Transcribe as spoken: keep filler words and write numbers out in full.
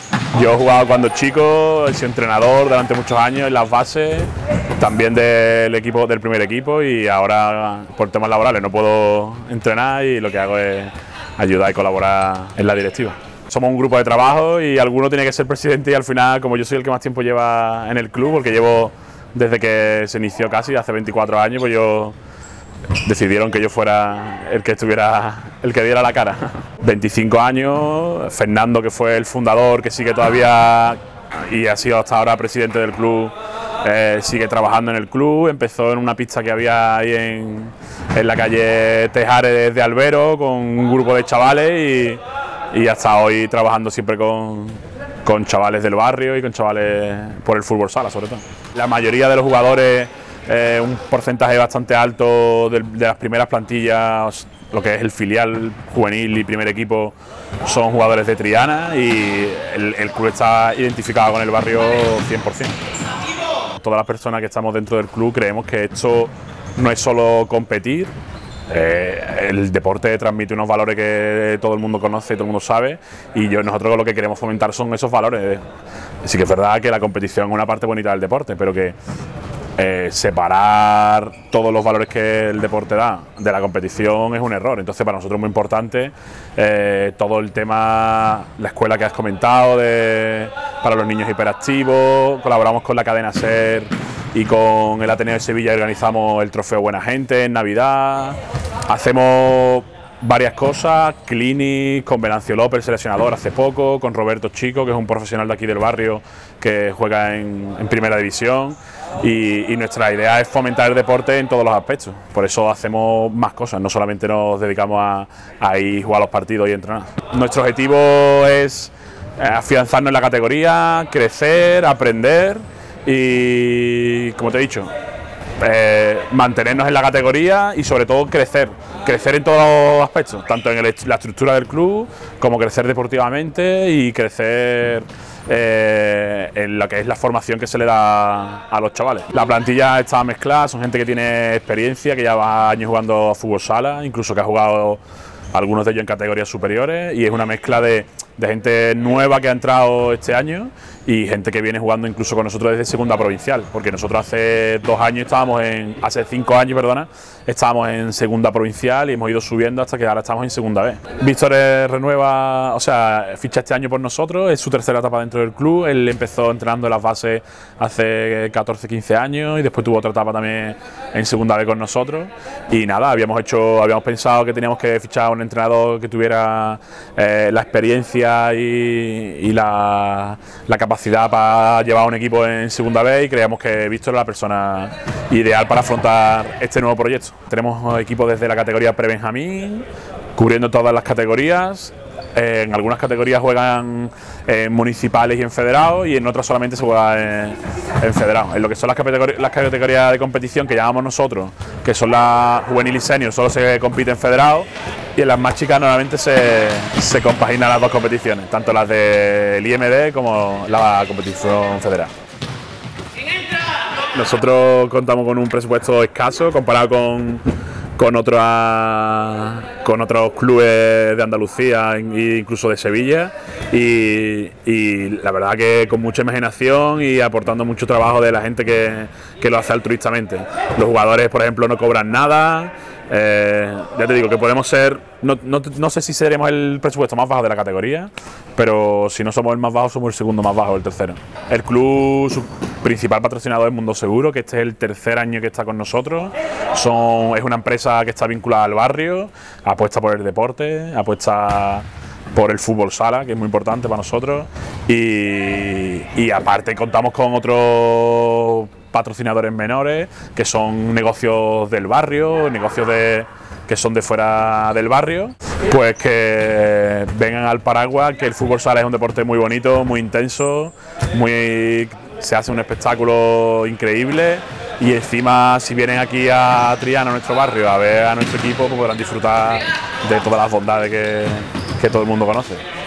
Yo he jugado cuando chico, he sido entrenador durante muchos años en las bases, también del equipo, del primer equipo, y ahora por temas laborales no puedo entrenar y lo que hago es ayudar y colaborar en la directiva. Somos un grupo de trabajo y alguno tiene que ser presidente, y al final, como yo soy el que más tiempo lleva en el club, porque llevo desde que se inició casi, hace veinticuatro años, pues yo decidieron que yo fuera el que estuviera, el que diera la cara. veinticinco años, Fernando, que fue el fundador, que sigue todavía y ha sido hasta ahora presidente del club, eh, sigue trabajando en el club. Empezó en una pista que había ahí en, en la calle Tejares de Albero con un grupo de chavales y, y hasta hoy trabajando siempre con, con chavales del barrio y con chavales por el fútbol sala, sobre todo. La mayoría de los jugadores, Eh, un porcentaje bastante alto de, de las primeras plantillas, lo que es el filial juvenil y primer equipo, son jugadores de Triana, y el, el club está identificado con el barrio cien por cien. Todas las personas que estamos dentro del club creemos que esto no es solo competir. Eh, el deporte transmite unos valores que todo el mundo conoce y todo el mundo sabe, y yo, nosotros lo que queremos fomentar son esos valores. Sí que es verdad que la competición es una parte bonita del deporte, pero que Eh, separar todos los valores que el deporte da de la competición es un error. Entonces, para nosotros es muy importante eh, todo el tema, la escuela que has comentado de, para los niños hiperactivos. Colaboramos con la cadena SER y con el Ateneo de Sevilla y organizamos el trofeo Buena Gente en Navidad. Hacemos varias cosas, clinic con Venancio López, el seleccionador, hace poco, con Roberto Chico, que es un profesional de aquí del barrio que juega en, en primera división, y, y nuestra idea es fomentar el deporte en todos los aspectos. Por eso hacemos más cosas, no solamente nos dedicamos a, a ir a jugar los partidos y entrenar. Nuestro objetivo es afianzarnos en la categoría, crecer, aprender y, como te he dicho, Eh, mantenernos en la categoría y sobre todo crecer, crecer en todos los aspectos, tanto en el, la estructura del club como crecer deportivamente y crecer eh, en lo que es la formación que se le da a los chavales. La plantilla está mezclada, son gente que tiene experiencia, que lleva años jugando a fútbol sala, incluso que ha jugado algunos de ellos en categorías superiores, y es una mezcla de, de gente nueva que ha entrado este año y gente que viene jugando incluso con nosotros desde segunda provincial, porque nosotros hace dos años estábamos en, hace cinco años, perdona, estábamos en segunda provincial y hemos ido subiendo hasta que ahora estamos en segunda vez. Víctor renueva, o sea, ficha este año por nosotros, es su tercera etapa dentro del club. Él empezó entrenando en las bases hace catorce, quince años y después tuvo otra etapa también en segunda vez con nosotros. Y nada, habíamos hecho, habíamos pensado que teníamos que fichar a un entrenador que tuviera eh, la experiencia y, y la, la capacidad para llevar a un equipo en segunda vez, y creíamos que Víctor era la persona ideal para afrontar este nuevo proyecto. Tenemos equipos desde la categoría pre-benjamín, cubriendo todas las categorías. Eh, en algunas categorías juegan en municipales y en federados, y en otras solamente se juega en, en federados. En lo que son las categorías, las categorías de competición que llamamos nosotros, que son la juvenil y senior, solo se compite en federados, y en las más chicas normalmente se, se compaginan las dos competiciones, tanto las del I M D como la competición federal. Nosotros contamos con un presupuesto escaso comparado con con, otra, con otros clubes de Andalucía e incluso de Sevilla, y, y la verdad que con mucha imaginación y aportando mucho trabajo de la gente que, que lo hace altruistamente. Los jugadores, por ejemplo, no cobran nada. Eh, ya te digo que podemos ser, no, no, no sé si seremos el presupuesto más bajo de la categoría, pero si no somos el más bajo, somos el segundo más bajo, el tercero. El club, su principal patrocinador es Mundo Seguro, que este es el tercer año que está con nosotros. Son, es una empresa que está vinculada al barrio, apuesta por el deporte, apuesta por el fútbol sala, que es muy importante para nosotros, y, y aparte contamos con otros patrocinadores menores, que son negocios del barrio, negocios de, que son de fuera del barrio, pues que vengan al paraguas, que el fútbol sala es un deporte muy bonito, muy intenso, muy, se hace un espectáculo increíble, y encima si vienen aquí a Triana, a nuestro barrio, a ver a nuestro equipo, pues podrán disfrutar de todas las bondades que, que todo el mundo conoce.